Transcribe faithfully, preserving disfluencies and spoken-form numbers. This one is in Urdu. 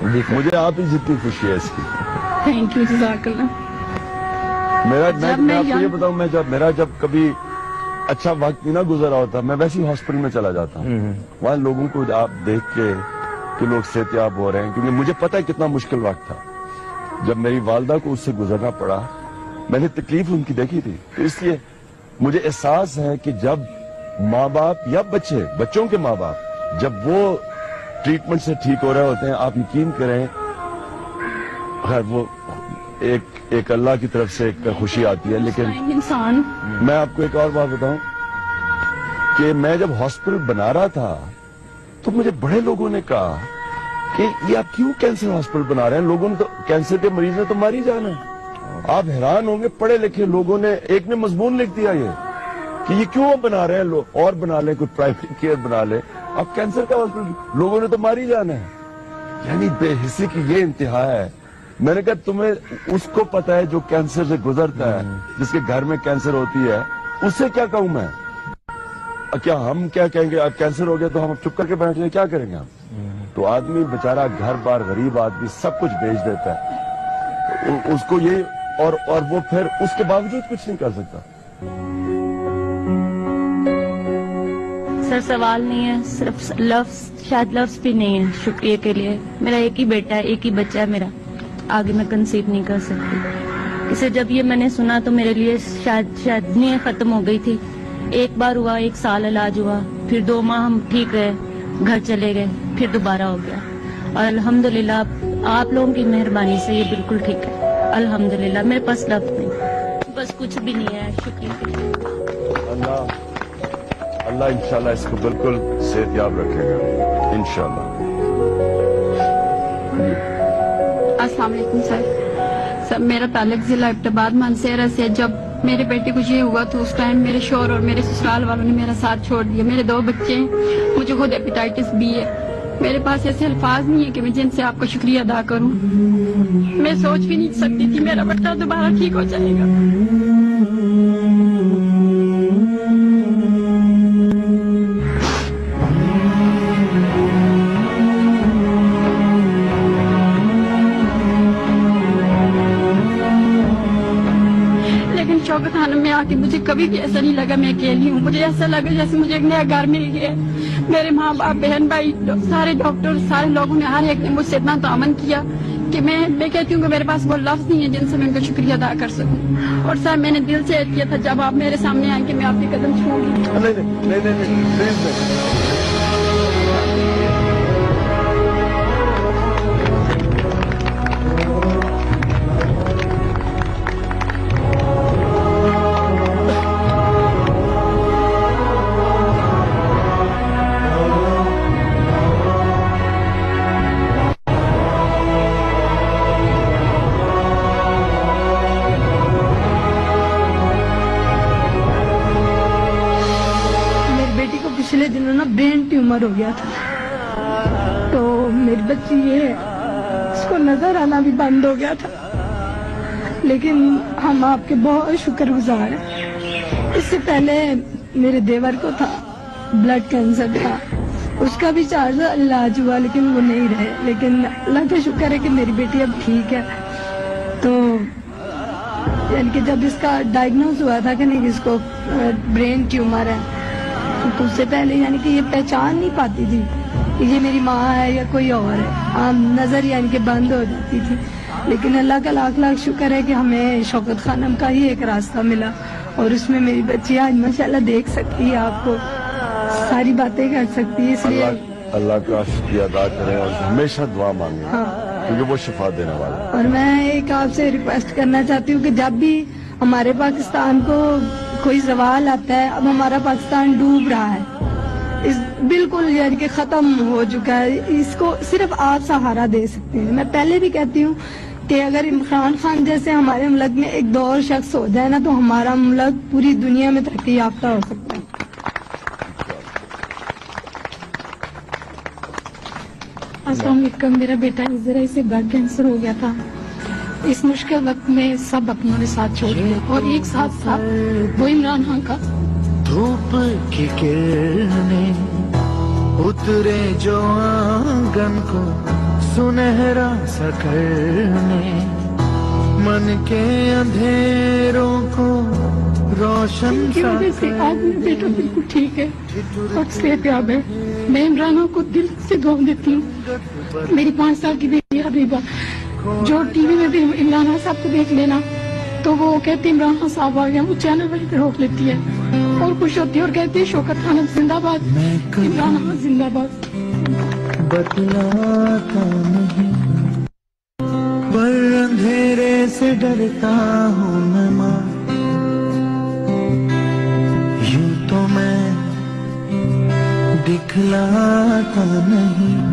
مجھے آپ ہی جتنی خوشی ہے اس کی. تھینک یو، جزاک اللہ. میرا میں آپ کو یہ بتاؤں، میں جب میرا جب کبھی اچھا وقت نہیں نہ گزرا ہوتا، میں ویسے ہی ہاسپٹل میں چلا جاتا ہوں. وہاں لوگوں کو آپ دیکھ کے کہ لوگ صحتیاب ہو رہے ہیں، کیونکہ مجھے پتا ہے کتنا مشکل وقت تھا جب میری والدہ کو اس سے گزرنا پڑا. میں نے تکلیف ان کی دیکھی تھی، تو اس لیے مجھے احساس ہے کہ جب ماں باپ یا بچے بچوں کے ماں باپ جب وہ ٹریٹمنٹ سے ٹھیک ہو رہے ہوتے ہیں، آپ یقین کریں خیر وہ ایک ایک اللہ کی طرف سے ایک خوشی آتی ہے. لیکن انسان میں آپ کو ایک اور بات بتاؤں کہ میں جب ہاسپٹل بنا رہا تھا تو مجھے بڑے لوگوں نے کہا کہ یہ آپ کیوں کینسر ہاسپٹل بنا رہے ہیں، لوگوں نے تو کینسر کے مریض نے تو مر ہی جانا ہے. آپ حیران ہوں گے، پڑھے لکھے لوگوں نے ایک نے مضمون لکھ دیا یہ کہ یہ کیوں بنا رہے ہیں لوگ، اور بنا لیں کوئی پرائیویٹ کیئر بنا لیں، اب کینسر کا ہاسپٹل لوگوں نے تو مر ہی جانا ہے. یعنی بے حسی کی یہ انتہا ہے. میں نے کہا تمہیں اس کو پتا ہے جو کینسر سے گزرتا ہے، جس کے گھر میں کینسر ہوتی ہے، اس سے کیا کہوں میں؟ کیا ہم کیا کہیں گے اب کینسر ہو گیا تو ہم چپ کر کے بیٹھ جائیں، کیا کریں گے ہم؟ تو آدمی بیچارہ گھر بار غریب آدمی سب کچھ بیچ دیتا ہے اس کو یہ، اور اور وہ پھر اس کے باوجود کچھ نہیں کر سکتا. سر سوال نہیں ہے، صرف لفظ، شاید لفظ بھی نہیں ہے شکریہ کے لیے. میرا ایک ہی بیٹا ہے، ایک ہی بچہ ہے میرا، آگے میں کنسیو نہیں کر سکتی. اسے جب یہ میں نے سنا تو میرے لیے شاید شاید نیند ختم ہو گئی تھی. ایک بار ہوا، ایک سال علاج ہوا، پھر دو ماہ ہم ٹھیک رہے، گھر چلے گئے، پھر دوبارہ ہو گیا. اور الحمدللہ آپ لوگوں کی مہربانی سے یہ بالکل ٹھیک ہے. الحمدللہ میرے پاس لفظ نہیں، بس کچھ بھی نہیں ہے. شکریہ. اللہ اللہ انشاءاللہ اس کو بالکل صحت یاب رکھے گا انشاءاللہ. السلام علیکم سر. سر میرا تعلق ضلع ابتباد مانسہرہ سے. جب میرے بیٹے کو یہ ہوا تو اس ٹائم میرے شوہر اور میرے سسرال والوں نے میرا ساتھ چھوڑ دیا. میرے دو بچے ہیں، مجھے خود ہیپیٹائٹس بی ہے. میرے پاس ایسے الفاظ نہیں ہے کہ میں جن سے آپ کا شکریہ ادا کروں. میں سوچ بھی نہیں سکتی تھی میرا بچہ دوبارہ ٹھیک ہو جائے گا. شوکت خانم میں آ کے مجھے کبھی بھی ایسا نہیں لگا میں اکیلی ہوں. مجھے ایسا لگا جیسے مجھے ایک نیا گھر مل گیا. میرے ماں باپ، بہن بھائی، سارے ڈاکٹر، سارے لوگوں نے، ہر ایک نے مجھ سے اتنا تعاون کیا کہ میں میں کہتی ہوں کہ میرے پاس وہ لفظ نہیں ہے جن سے میں ان کا شکریہ ادا کر سکوں. اور سر میں نے دل سے عہد کیا تھا جب آپ میرے سامنے آئیں کہ میں آپ کے قدم چھوؤں گی. پچھلے دنوں نا برین ٹیومر ہو گیا تھا، تو میری بچی یہ ہے اس کو نظر آنا بھی بند ہو گیا تھا. لیکن ہم آپ کے بہت شکر گزار ہیں. اس سے پہلے میرے دیور کو تھا، بلڈ کینسر تھا، اس کا بھی چار سال علاج ہوا لیکن وہ نہیں رہے. لیکن اللہ کا شکر ہے کہ میری بیٹی اب ٹھیک ہے. تو یعنی کہ جب اس کا ڈائگنوز ہوا تھا کہ نہیں اس کو برین ٹیومر ہے، تو اس سے پہلے یعنی کہ یہ پہچان نہیں پاتی تھی کہ یہ میری ماں ہے یا کوئی اور ہے. عام نظر یعنی کہ بند ہو جاتی تھی. لیکن اللہ کا لاکھ لاکھ شکر ہے کہ ہمیں شوکت خانم کا ہی ایک راستہ ملا، اور اس میں میری بچی آج ماشاءاللہ دیکھ سکتی ہے، آپ کو ساری باتیں کر سکتی ہے. اس لیے اللہ کا شکریہ ادا کریں اور ہمیشہ دعا مانگیں، کیونکہ وہ شفا دینے والا. اور میں ایک آپ سے ریکویسٹ کرنا چاہتی ہوں کہ جب بھی ہمارے پاکستان کو کوئی زوال آتا ہے، اب ہمارا پاکستان ڈوب رہا ہے، اس بالکل یعنی کہ ختم ہو چکا ہے. اس کو صرف آپ سہارا دے سکتے ہیں. میں پہلے بھی کہتی ہوں کہ اگر عمران خان جیسے ہمارے ملک میں ایک دو اور شخص ہو جائے نا تو ہمارا ملک پوری دنیا میں ترقی یافتہ ہو سکتا ہے. السلام علیکم. میرا بیٹا ذرا اسے بلڈ کینسر ہو گیا تھا. اس مشکل وقت میں سب اپنوں نے ساتھ چھوڑ دیا، اور ایک ساتھ تھا وہ عمران خان کا. دھوپ کی کرنیں اترے جو آنگن کو सुनहरा सा करने, मन के अंधेरों को रोशन की सा वजह से आज मेरा बेटा बिल्कुल ठीक है और सेहतयाब है। मैं इमराना को दिल से दुआ देती हूँ। मेरी पाँच साल की बेटी हबीबा जो टीवी में भी इमराना साहब को देख लेना तो वो कहती है इमराना साहब आ गए, वो चैनल वहीं पे रोक लेती है और खुश होती है और कहती है शौकत खान जिंदाबाद, इमराना जिंदाबाद। बतलाता नहीं पर अंधेरे से डरता हूँ मैं माँ, यूं तो मैं दिखलाता नहीं।